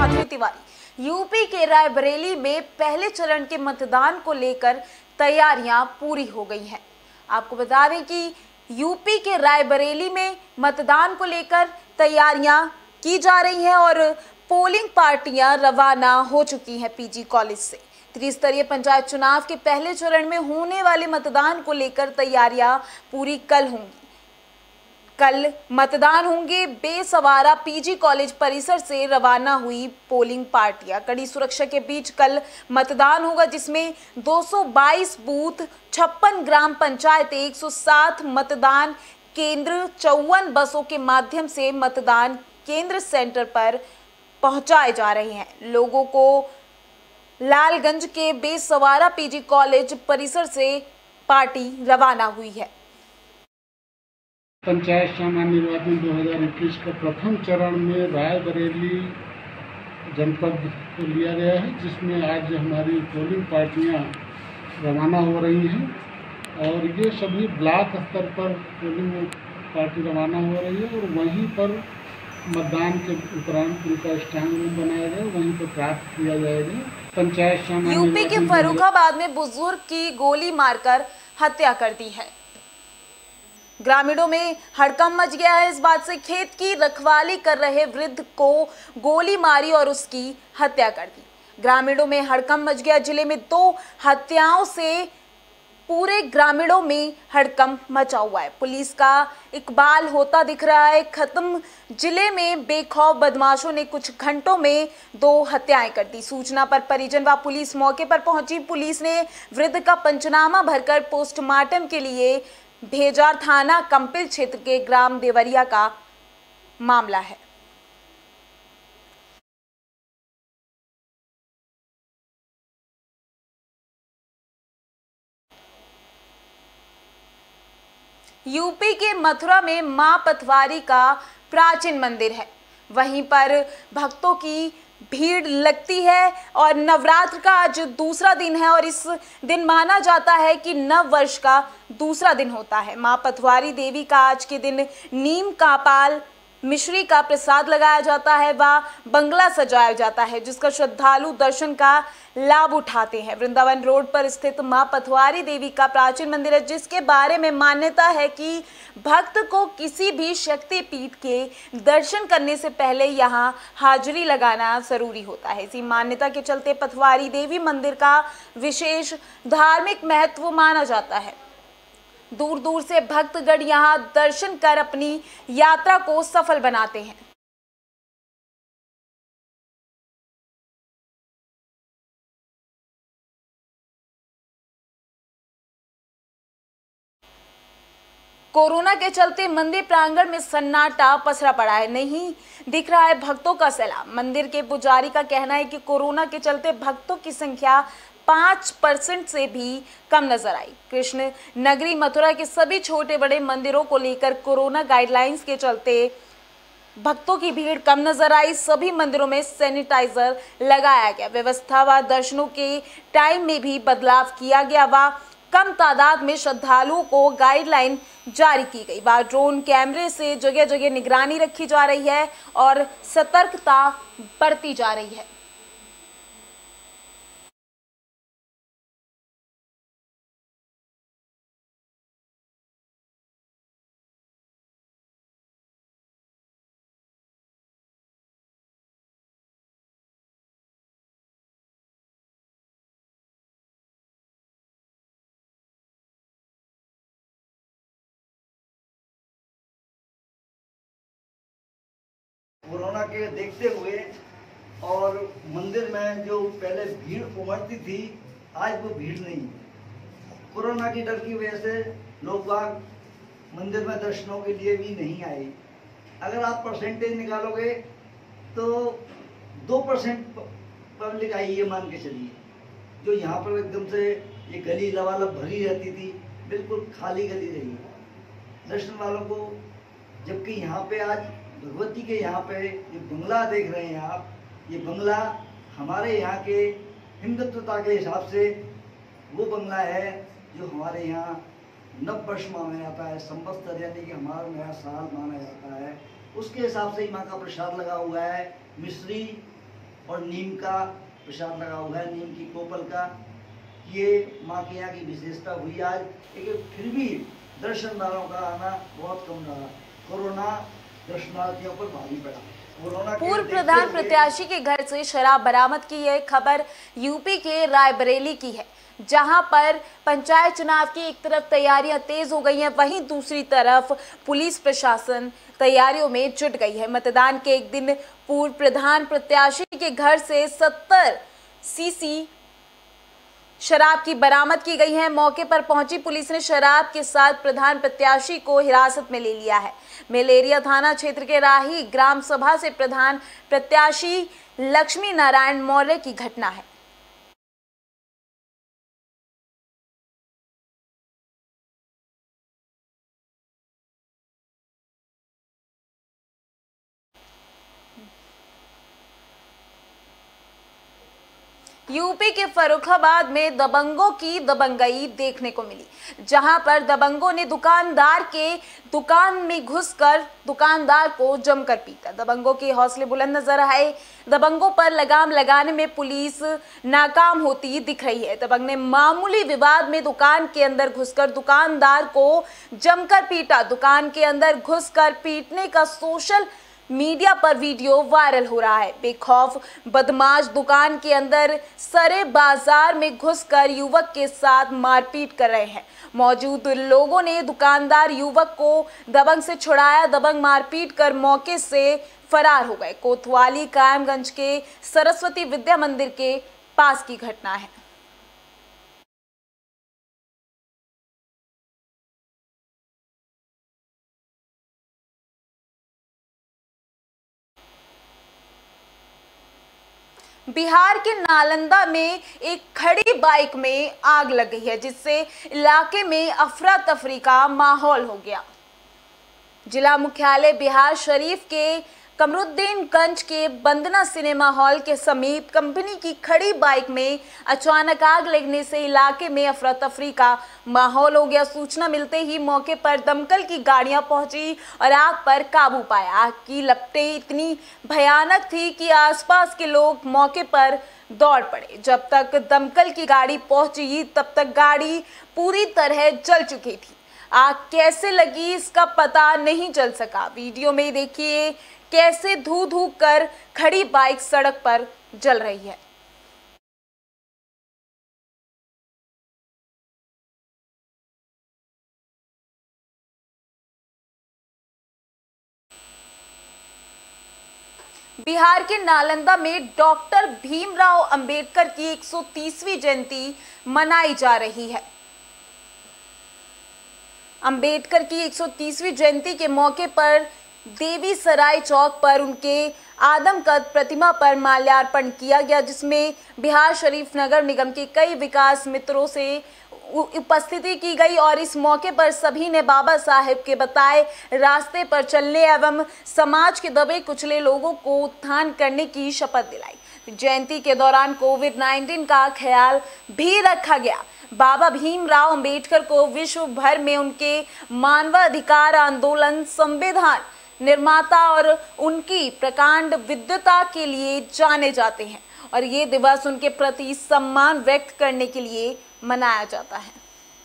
Madhavi Tiwari. UP के रायबरेली में पहले चरण के मतदान को लेकर तैयारियां पूरी हो गई हैं। आपको बता दें कि यूपी के रायबरेली में मतदान को लेकर तैयारियां की जा रही हैं और पोलिंग पार्टियां रवाना हो चुकी हैं पीजी कॉलेज से। त्रिस्तरीय पंचायत चुनाव के पहले चरण में होने वाले मतदान को लेकर तैयारियां पूरी कल होंगी। कल मतदान होंगे। बेसवारा पीजी कॉलेज परिसर से रवाना हुई पोलिंग पार्टियां कड़ी सुरक्षा के बीच कल मतदान होगा, जिसमें 222 बूथ, 56 ग्राम पंचायतें, 107 मतदान केंद्र, 54 बसों के माध्यम से मतदान केंद्र सेंटर पर पहुंचाए जा रहे हैं। लोगों को लालगंज के बेसवारा पीजी कॉलेज परिसर से पार्टी रवाना हुई है। पंचायत सामान्य निर्वाचन 2021 का प्रथम चरण में रायबरेली जनपद को लिया गया है, जिसमें आज हमारी पोलिंग पार्टियां रवाना हो रही हैं और ये सभी ब्लॉक स्तर पर पोलिंग पार्टी रवाना हो रही है और वहीं पर मतदान के उपरांत उनका स्ट्रांग रूम बनाया गया, वहीं पर प्राप्त किया जाएगा। पंचायत सामान्य यूपी के फर्रुखाबाद में बुजुर्ग की गोली मारकर हत्या कर दी है। ग्रामीणों में हड़कंप मच गया है इस बात से। खेत की रखवाली कर रहे वृद्ध को गोली मारी और उसकी हत्या कर दी। ग्रामीणों में हड़कंप मच गया। जिले में 2 हत्याओं से पूरे ग्रामीणों में हड़कंप मचा हुआ है। पुलिस का इकबाल होता दिख रहा है खत्म। जिले में बेखौफ बदमाशों ने कुछ घंटों में 2 हत्याएं कर दी। सूचना पर परिजन व पुलिस मौके पर पहुंची। पुलिस ने वृद्ध का पंचनामा भरकर पोस्टमार्टम के लिए भेजा। थाना कंपिल क्षेत्र के ग्राम देवरिया का मामला है। यूपी के मथुरा में मां पतवारी का प्राचीन मंदिर है। वहीं पर भक्तों की भीड़ लगती है और नवरात्र का आज दूसरा दिन है और इस दिन माना जाता है कि नव वर्ष का दूसरा दिन होता है। मां पतवारी देवी का आज के दिन नीम का पाल मिश्री का प्रसाद लगाया जाता है व बंगला सजाया जाता है, जिसका श्रद्धालु दर्शन का लाभ उठाते हैं। वृंदावन रोड पर स्थित मां पतवारी देवी का प्राचीन मंदिर है, जिसके बारे में मान्यता है कि भक्त को किसी भी शक्ति पीठ के दर्शन करने से पहले यहां हाजिरी लगाना जरूरी होता है। इसी मान्यता के चलते पतवारी देवी मंदिर का विशेष धार्मिक महत्व माना जाता है। दूर दूर से भक्तगण यहां दर्शन कर अपनी यात्रा को सफल बनाते हैं। कोरोना के चलते मंदिर प्रांगण में सन्नाटा पसरा पड़ा है। नहीं दिख रहा है भक्तों का सैलाब। मंदिर के पुजारी का कहना है कि कोरोना के चलते भक्तों की संख्या 5% से भी कम नजर आई। कृष्ण नगरी मथुरा के सभी छोटे बड़े मंदिरों को लेकर कोरोना गाइडलाइंस के चलते भक्तों की भीड़ कम नजर आई। सभी मंदिरों में सैनिटाइजर लगाया गया। व्यवस्था व दर्शनों के टाइम में भी बदलाव किया गया व कम तादाद में श्रद्धालुओं को गाइडलाइन जारी की गई। व ड्रोन कैमरे से जगह जगह निगरानी रखी जा रही है और सतर्कता बरती जा रही है। कोरोना के देखते हुए और मंदिर में जो पहले भीड़ उमड़ती थी, आज वो भीड़ नहीं है। कोरोना की डर की वजह से लोग बाग मंदिर में दर्शनों के लिए भी नहीं आए। अगर आप परसेंटेज निकालोगे तो 2% पब्लिक आई, ये मान के चलिए। जो यहाँ पर एकदम से ये गली लबालब भरी रहती थी, बिल्कुल खाली गली रही दर्शन वालों को। जबकि यहाँ पे आज भगवती के यहाँ पे ये बंगला देख रहे हैं आप, ये बंगला हमारे यहाँ के हिंदुत्वता के हिसाब से वो बंगला है जो हमारे यहाँ नव वर्ष माना जाता है, संवत्सर यानी कि हमारा नया साल माना जाता है। उसके हिसाब से ही माँ का प्रसाद लगा हुआ है। मिश्री और नीम का प्रसाद लगा हुआ है, नीम की कोपल का। ये माँ के यहाँ की विशेषता हुई आज। लेकिन फिर भी दर्शनदारों का आना बहुत कम रहा। कोरोना दर्शनार्थियों पर भारी पड़ा। पूर्व प्रधान प्रत्याशी के घर से शराब बरामद की है खबर यूपी के रायबरेली की है, जहां पर पंचायत चुनाव की एक तरफ तैयारियां तेज हो गई हैं, वहीं दूसरी तरफ पुलिस प्रशासन तैयारियों में जुट गई है। मतदान के एक दिन पूर्व प्रधान प्रत्याशी के घर से 70 सीसी शराब की बरामद की गई है। मौके पर पहुंची पुलिस ने शराब के साथ प्रधान प्रत्याशी को हिरासत में ले लिया है। मेलेरिया थाना क्षेत्र के राही ग्राम सभा से प्रधान प्रत्याशी लक्ष्मी नारायण मौर्य की घटना है। यूपी के फर्रुखाबाद में दबंगों की दबंगई देखने को मिली, जहां पर दबंगों ने दुकानदार के दुकान में घुसकर दुकानदार को जमकर पीटा। दबंगों के हौसले बुलंद नजर आए। दबंगों पर लगाम लगाने में पुलिस नाकाम होती दिख रही है। दबंग ने मामूली विवाद में दुकान के अंदर घुसकर दुकानदार को जमकर पीटा। दुकान के अंदर घुसकर पीटने का सोशल मीडिया पर वीडियो वायरल हो रहा है। बेखौफ बदमाश दुकान के अंदर सरे बाजार में घुसकर युवक के साथ मारपीट कर रहे हैं। मौजूद लोगों ने दुकानदार युवक को दबंग से छुड़ाया। दबंग मारपीट कर मौके से फरार हो गए। कोतवाली कायमगंज के सरस्वती विद्या मंदिर के पास की घटना है। बिहार के नालंदा में एक खड़ी बाइक में आग लग गई है, जिससे इलाके में अफरा तफरी का माहौल हो गया। जिला मुख्यालय बिहार शरीफ के कमरुद्दीनगंज के बंदना सिनेमा हॉल के समीप कंपनी की खड़ी बाइक में अचानक आग लगने से इलाके में अफरा तफरी का माहौल हो गया। सूचना मिलते ही मौके पर दमकल की गाड़ियां पहुंची और आग पर काबू पाया। आग की लपटें इतनी भयानक थी कि आसपास के लोग मौके पर दौड़ पड़े। जब तक दमकल की गाड़ी पहुंची तब तक गाड़ी पूरी तरह जल चुकी थी। आग कैसे लगी इसका पता नहीं चल सका। वीडियो में देखिए कैसे धू धू कर खड़ी बाइक सड़क पर जल रही है। बिहार के नालंदा में डॉक्टर भीमराव अंबेडकर की 130वीं जयंती मनाई जा रही है। अंबेडकर की 130वीं जयंती के मौके पर देवी सराय चौक पर उनके आदमकद प्रतिमा पर माल्यार्पण किया गया, जिसमें बिहार शरीफ नगर निगम के कई विकास मित्रों से उपस्थिति की गई और इस मौके पर सभी ने बाबा साहेब के बताए रास्ते पर चलने एवं समाज के दबे कुचले लोगों को उत्थान करने की शपथ दिलाई। जयंती के दौरान कोविड-19 का ख्याल भी रखा गया। बाबा भीमराव अंबेडकर को विश्व भर में उनके मानवाधिकार आंदोलन, संविधान निर्माता और उनकी प्रकांड विद्वता के लिए जाने जाते हैं और ये दिवस उनके प्रति सम्मान व्यक्त करने के लिए मनाया जाता है।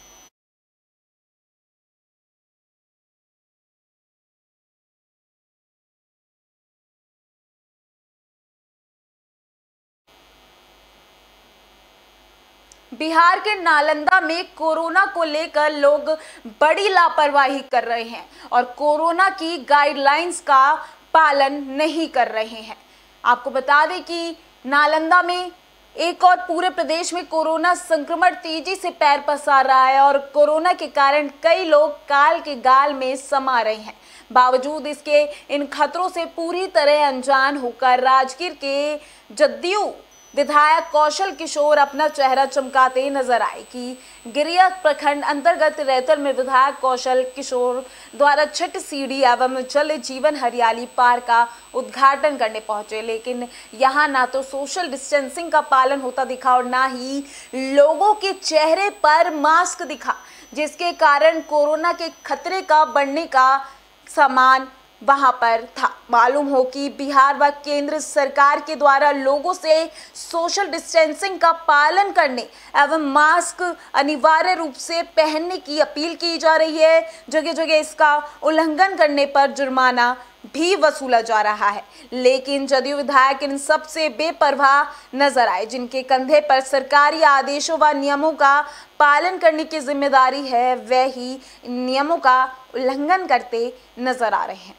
बिहार के नालंदा में कोरोना को लेकर लोग बड़ी लापरवाही कर रहे हैं और कोरोना की गाइडलाइंस का पालन नहीं कर रहे हैं। आपको बता दें कि नालंदा में एक और पूरे प्रदेश में कोरोना संक्रमण तेजी से पैर पसार रहा है और कोरोना के कारण कई लोग काल के गाल में समा रहे हैं। बावजूद इसके इन खतरों से पूरी तरह अनजान होकर राजगीर के जदयू विधायक कौशल किशोर अपना चेहरा चमकाते नजर आए कि गिरिया प्रखंड अंतर्गत रैतर में विधायक कौशल किशोर द्वारा छठ सीढ़ी एवं जल जीवन हरियाली पार्क का उद्घाटन करने पहुंचे, लेकिन यहां ना तो सोशल डिस्टेंसिंग का पालन होता दिखा और ना ही लोगों के चेहरे पर मास्क दिखा, जिसके कारण कोरोना के खतरे का बढ़ने का सामान वहां पर था। मालूम हो कि बिहार व केंद्र सरकार के द्वारा लोगों से सोशल डिस्टेंसिंग का पालन करने एवं मास्क अनिवार्य रूप से पहनने की अपील की जा रही है। जगह जगह इसका उल्लंघन करने पर जुर्माना भी वसूला जा रहा है, लेकिन जदयू विधायक इन सबसे बेपरवाह नजर आए, जिनके कंधे पर सरकारी आदेशों व नियमों का पालन करने की जिम्मेदारी है, वे ही इन नियमों का उल्लंघन करते नजर आ रहे हैं।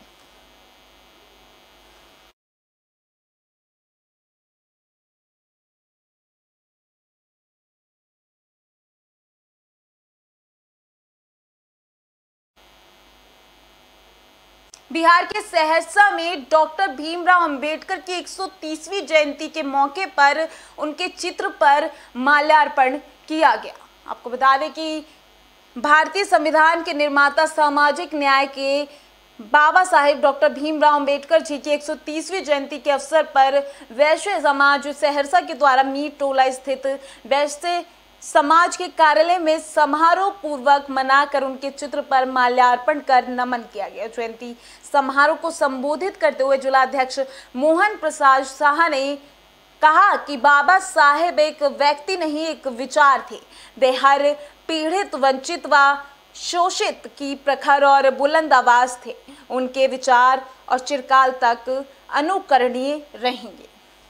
बिहार के सहरसा में डॉक्टर भीमराव अंबेडकर की 130वीं जयंती के मौके पर उनके चित्र पर माल्यार्पण किया गया। आपको बता दें कि भारतीय संविधान के निर्माता, सामाजिक न्याय के बाबा साहेब डॉक्टर भीमराव अंबेडकर जी की 130वीं जयंती के अवसर पर वैश्य समाज सहरसा के द्वारा मीर टोला स्थित वैश्य समाज के कार्यालय में समारोह पूर्वक मनाकर उनके चित्र पर माल्यार्पण कर नमन किया गया। जयंती समारोह को संबोधित करते हुए जिलाध्यक्ष मोहन प्रसाद शाह ने कहा कि बाबा साहेब एक व्यक्ति नहीं, एक विचार थे। वे हर पीड़ित, वंचित व शोषित की प्रखर और बुलंद आवाज थे। उनके विचार और चिरकाल तक अनुकरणीय रहेंगे।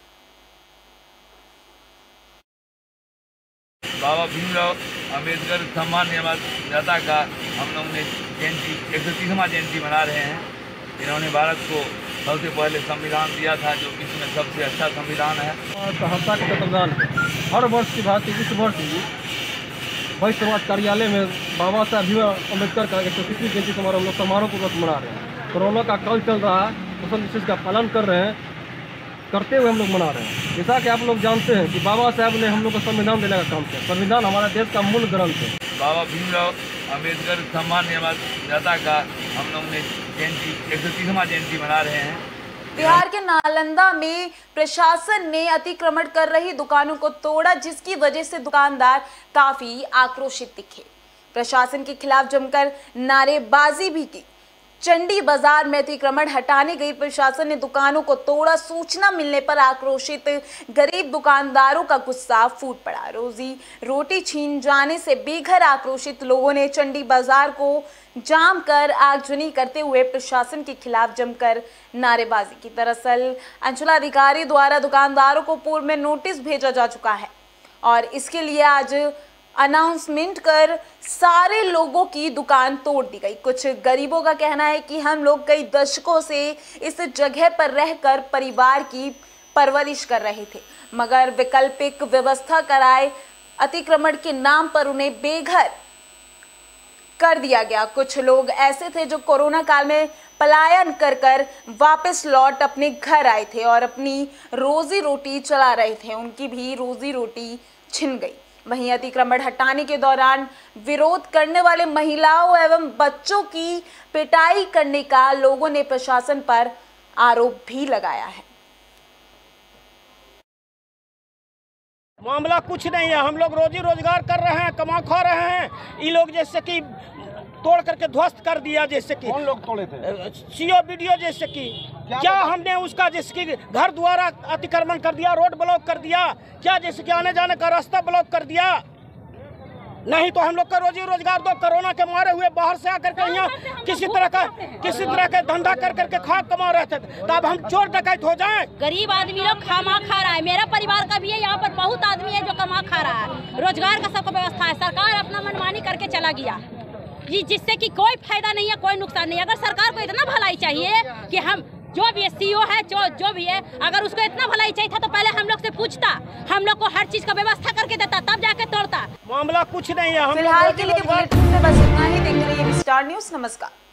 बाबा भीमराव अंबेडकर सम्मान निर्माता का हम लोग ने जयंती 130वां जयंती मना रहे हैं। इन्होंने भारत को सबसे पहले संविधान दिया था, जो विश्व में सबसे अच्छा संविधान है। सहरसा के संविधान हर वर्ष की भांति इस वर्ष भी वैश्य समाज कार्यालय में बाबा साहब भीमराव अम्बेडकर का 130वीं जयंती समारोह हम लोग समारोह पूर्वक मना रहे हैं। कोरोना का काल चल रहा है, सोशल डिस्टेंस का पालन कर रहे हैं, करते हुए हम लोग मना रहे हैं। जैसा कि आप लोग जानते हैं कि बाबा साहब ने हम लोग को संविधान देने का काम किया। संविधान हमारा देश का मूल ग्रंथ है। बाबा भीमराव अंबेडकर सम्मान निर्माता का हम लोग ने जयंती 130वां जयंती मना रहे हैं। बिहार के नालंदा में प्रशासन ने अतिक्रमण कर रही दुकानों को तोड़ा, जिसकी वजह से दुकानदार काफी आक्रोशित दिखे। प्रशासन के खिलाफ जमकर नारेबाजी भी की। चंडी बाजार में अतिक्रमण हटाने गई प्रशासन ने दुकानों को तोड़ा। सूचना मिलने पर आक्रोशित गरीब दुकानदारों का गुस्सा फूट पड़ा। रोजी रोटी छीन जाने से बेघर आक्रोशित लोगों ने चंडी बाजार को जाम कर आगजनी करते हुए प्रशासन के खिलाफ जमकर नारेबाजी की। दरअसल अंचलाधिकारी द्वारा दुकानदारों को पूर्व में नोटिस भेजा जा चुका है और इसके लिए आज अनाउंसमेंट कर सारे लोगों की दुकान तोड़ दी गई। कुछ गरीबों का कहना है कि हम लोग कई दशकों से इस जगह पर रहकर परिवार की परवरिश कर रहे थे, मगर वैकल्पिक व्यवस्था कराए अतिक्रमण के नाम पर उन्हें बेघर कर दिया गया। कुछ लोग ऐसे थे जो कोरोना काल में पलायन कर कर वापस लौट अपने घर आए थे और अपनी रोजी रोटी चला रहे थे। उनकी भी रोजी रोटी छिन गई। वहीं अतिक्रमण हटाने के दौरान विरोध करने वाले महिलाओं एवं बच्चों की पिटाई करने का लोगों ने प्रशासन पर आरोप भी लगाया है। मामला कुछ नहीं है, हम लोग रोजी रोजगार कर रहे हैं, कमा खा रहे हैं। ये लोग जैसे कि तोड़ करके ध्वस्त कर दिया। जैसे कि कौन लोग तोड़े थे? CO video. जैसे कि क्या हमने उसका जैसे कि घर द्वारा अतिक्रमण कर दिया, रोड ब्लॉक कर दिया, क्या जैसे कि आने जाने का रास्ता ब्लॉक कर दिया? नहीं तो हम लोग का रोजी रोजगार दो कोरोना के मारे हुए बाहर से आकर के यहाँ किसी तरह का धंधा कर करके खा कमा रहे थे, तब हम चोर डकैत हो जाएं? गरीब आदमी लोग खामा खा रहा है। मेरा परिवार का भी है, यहाँ पर बहुत आदमी है जो कमा खा रहा है। रोजगार का सबको व्यवस्था है, सरकार अपना मनमानी करके चला गया जिससे कि कोई फायदा नहीं है, कोई नुकसान नहीं है। अगर सरकार को इतना भलाई चाहिए कि हम जो भी है सीओ है जो भी है, अगर उसको इतना भलाई चाहिए था तो पहले हम लोग से पूछता, हम लोग को हर चीज का व्यवस्था करके देता, तब जाके तोड़ता। मामला कुछ नहीं है। फिलहाल के लिए बुलेटिन में बस इतना ही। देखते रहिए स्टार न्यूज़। नमस्कार।